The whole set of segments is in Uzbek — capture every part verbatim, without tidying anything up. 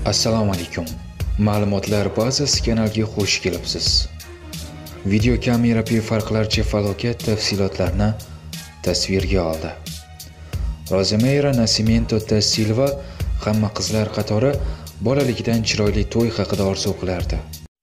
Assalomu alaykum. Ma'lumotlar bazasi kanaliga xush kelibsiz. Video kameraviy farqlarcha falokat tafsilotlarini tasvirga oldi. Rosemary Nascimento da Silva hamma qizlar qatori bolaligidan chiroyli to'y haqida orzu qilardi.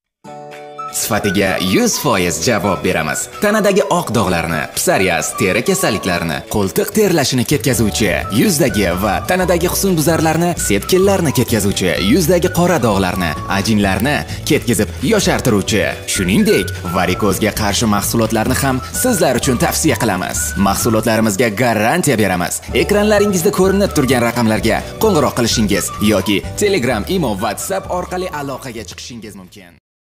Sifatiga yuz foiz javob beramiz. Tanadagi oq dog'larni, psoriaz, teri kasalliklarini, qo'ltiq terlashini ketkazuvchi, yuzdagi va tanadagi husnbuzarlarni, sepkillarni ketkazuvchi, yuzdagi qora dog'larni, ajinlarni ketkazib yoshartiruvchi, shuningdek, varikozga qarshi mahsulotlarni ham sizlar uchun tavsiya qilamiz. Mahsulotlarimizga garantiya beramiz. Ekranlaringizda ko'rinib turgan raqamlarga qo'ng'iroq qilishingiz yoki Telegram, Imo, WhatsApp orqali aloqaga chiqishingiz mumkin.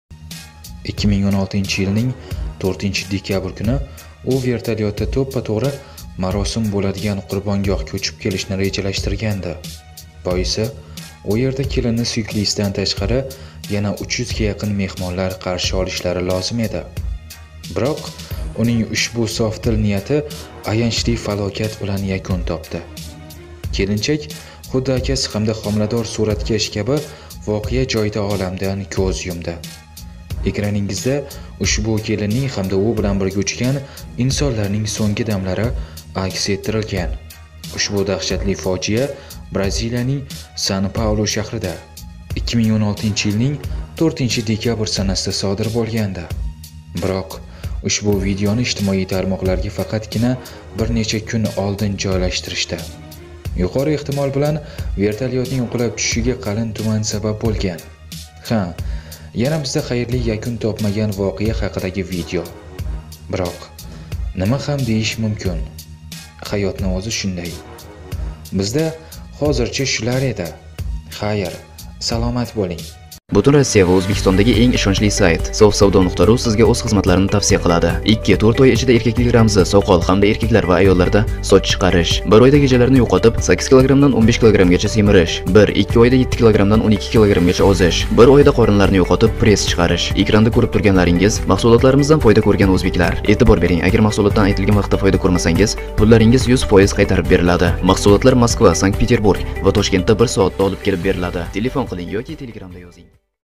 ikki ming o'n oltinchi yilning to'rtinchi dekabr kuni u vertolyotda to'ppa-to'g'ri marosim bo'ladigan qurbongohga uchib kelishni rejalashtirgandi. Boisi, u yerda kelinni suyuklisidan tashqari yana uch yuz ga yaqin mehmonlar qarshi olishlari lozim edi. Biroq uning ushbu sofdil niyati ayanchli falokat bilan yakun topdi. Kelinchak xuddi akasi hamda homilador suratkash kabi voqea joyida olamdan ko'z yumdi. Ekraningizda ushbu kelinning hamda u bilan birga uchgan insonlarning so'nggi damlari aks ettirilgan. Ushbu dahshatli fojia Braziliyaning San-Paulo shahrida ikki ming o'n oltinchi yilning to'rtinchi dekabr sanasida sodir bo'lgandi. Biroq ushbu videoni ijtimoiy tarmoqlarga faqatgina bir necha kun oldin joylashtirishdi. Yuqori ehtimol bilan vertolyotning qulab tushishiga qalin tuman sabab bo'lgan. Ha, yana bizda xayrli yakun topmagan voqea haqidagi video. Biroq nima ham deyish mumkin? Hayotning o'zi shunday. Bizda hozircha shular edi. Xayr, salomat bo'ling. Butun Rossiya va O'zbekistondagi eng ishonchli sayt sovsavdo nuqta ru sizga o'z xizmatlarini tavsiya qiladi. ikki to'rt oy ichida erkaklik ramzi soqol hamda erkaklar va ayollarda soch chiqarish, bir oyda gajalarni yo'qotib sakkiz kilogrammdan o'n besh kilogrammgacha semirish, bir ikki oyda yetti kilogrammdan o'n ikki kilogrammgacha ozish, bir oyda qorinlarni yo'qotib press chiqarish. Ekranda ko'rib turganlaringiz mahsulotlarimizdan foyda ko'rgan o'zbeklar. E'tibor bering, agar mahsulotdan aytilgan vaqtda foyda ko'rmasangiz, pullaringiz yuz foiz qaytarib beriladi. Mahsulotlar Moskva, Sankt-Peterburg va Toshkentda bir soatda olib kelib beriladi. Telefon qiling yoki Telegramda yozing.